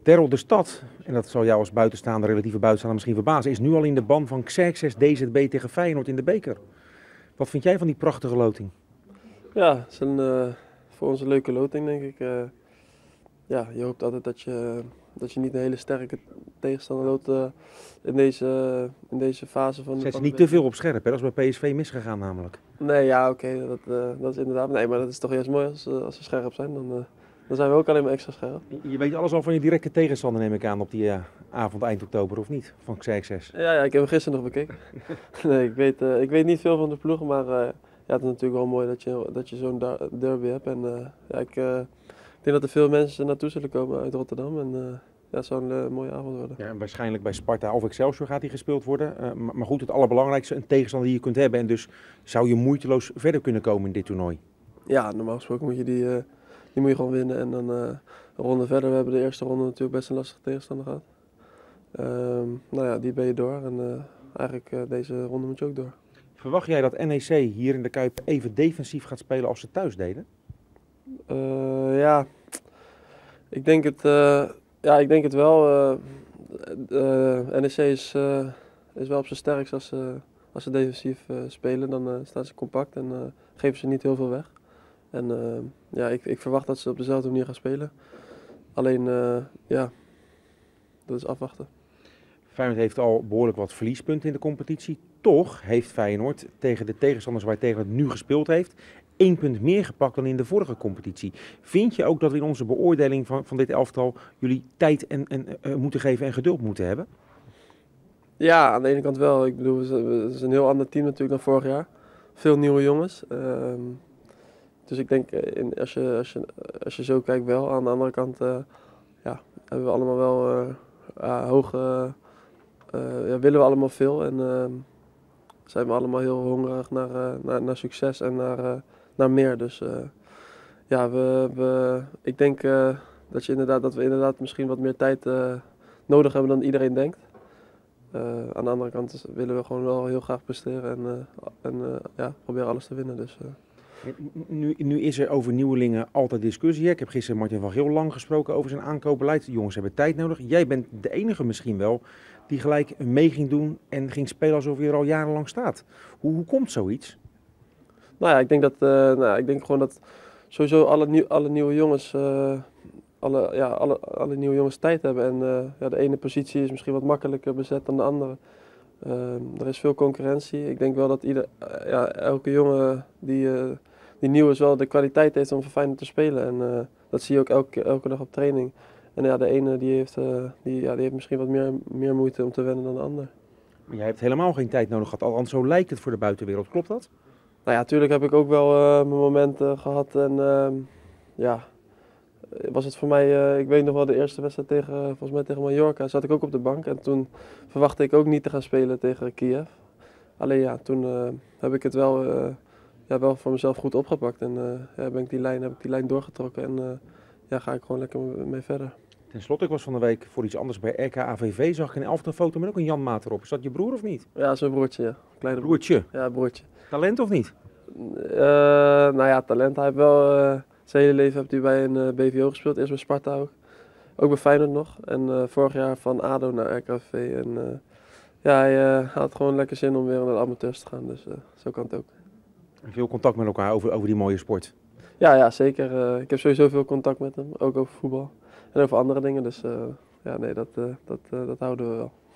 Daryl de Stad, en dat zal jou als buitenstaander, relatieve buitenstaander misschien verbazen, is nu al in de ban van Xerxes DZB tegen Feyenoord in de beker. Wat vind jij van die prachtige loting? Ja, het is voor ons een leuke loting, denk ik. Ja, je hoopt altijd dat je niet een hele sterke tegenstander loopt in deze fase van de Zet ze van niet de te veel op scherp, hè? Dat is bij PSV misgegaan namelijk. Nee, ja, oké, dat is inderdaad. Nee, maar dat is toch juist mooi als ze scherp zijn. Dan zijn we ook alleen maar extra scherp. Je weet alles al van je directe tegenstander, neem ik aan, op die avond eind oktober, of niet? Van Xerxes. Ja, ik heb hem gisteren nog bekeken. Nee, ik weet niet veel van de ploeg, maar ja, het is natuurlijk wel mooi dat je zo'n derby hebt. En ja, ik denk dat er veel mensen naartoe zullen komen uit Rotterdam. En ja, het zou een mooie avond worden. Ja, en waarschijnlijk bij Sparta of Excelsior gaat hij gespeeld worden. Maar goed, het allerbelangrijkste, een tegenstander die je kunt hebben. En dus zou je moeiteloos verder kunnen komen in dit toernooi. Ja, normaal gesproken moet je die moet je gewoon winnen. En dan een ronde verder. We hebben de eerste ronde natuurlijk best een lastige tegenstander gehad. Nou ja, die ben je door. En eigenlijk deze ronde moet je ook door. Verwacht jij dat NEC hier in de Kuip even defensief gaat spelen als ze thuis deden? Ja, ik denk het wel. NEC is wel op zijn sterkst als ze defensief spelen. Dan staan ze compact en geven ze niet heel veel weg. En ja, ik verwacht dat ze op dezelfde manier gaan spelen. Alleen, ja, dat is afwachten. Feyenoord heeft al behoorlijk wat verliespunten in de competitie. Toch heeft Feyenoord tegen de tegenstanders waar tegen het nu gespeeld heeft 1 punt meer gepakt dan in de vorige competitie. Vind je ook dat we in onze beoordeling van dit elftal jullie tijd moeten geven en geduld moeten hebben? Ja, aan de ene kant wel. Ik bedoel, het is een heel ander team natuurlijk dan vorig jaar. Veel nieuwe jongens. Dus ik denk, als je zo kijkt wel. Aan de andere kant ja, hebben we allemaal wel ja, willen we allemaal veel. En zijn we allemaal heel hongerig naar succes en naar meer. Dus ja, ik denk dat we inderdaad misschien wat meer tijd nodig hebben dan iedereen denkt. Aan de andere kant willen we gewoon wel heel graag presteren en ja, proberen alles te winnen. Dus, Nu is er over nieuwelingen altijd discussie. Ik heb gisteren Martin van Geel lang gesproken over zijn aankoopbeleid. De jongens hebben tijd nodig. Jij bent de enige misschien wel die gelijk mee ging doen en ging spelen alsof je er al jarenlang staat. Hoe komt zoiets? Nou ja, ik denk gewoon dat sowieso alle nieuwe jongens alle nieuwe jongens tijd hebben. En ja, de ene positie is misschien wat makkelijker bezet dan de andere. Er is veel concurrentie. Ik denk wel dat elke jongen die nieuw is wel de kwaliteit heeft om voor Feyenoord te spelen. En dat zie je ook elke dag op training. En ja, de ene die heeft misschien wat meer moeite om te wennen dan de ander. Maar jij hebt helemaal geen tijd nodig gehad, althans zo lijkt het voor de buitenwereld. Klopt dat? Nou ja, natuurlijk heb ik ook wel mijn momenten gehad. En ja, was het voor mij, ik weet nog wel de eerste wedstrijd volgens mij tegen Mallorca, zat ik ook op de bank. En toen verwachtte ik ook niet te gaan spelen tegen Kiev. Alleen ja, toen heb ik het wel voor mezelf goed opgepakt. En ja, heb ik die lijn doorgetrokken en ja, ga ik gewoon lekker mee verder. Ten slotte, ik was van de week voor iets anders bij RKAVV, zag ik een elftalfoto met ook een Jan Maat erop. Is dat je broer of niet? Ja, zijn broertje, ja. Kleine Broertje? Ja, broertje. Talent of niet? Nou ja, talent. Hij heeft wel, zijn hele leven heeft hij bij een BVO gespeeld. Eerst bij Sparta ook. Ook bij Feyenoord nog. En vorig jaar van ADO naar RKV. En ja, hij had gewoon lekker zin om weer naar de amateurs te gaan. Dus zo kan het ook. Veel contact met elkaar over die mooie sport. Ja, zeker. Ik heb sowieso veel contact met hem. Ook over voetbal. En over andere dingen. Dus ja, nee, dat houden we wel.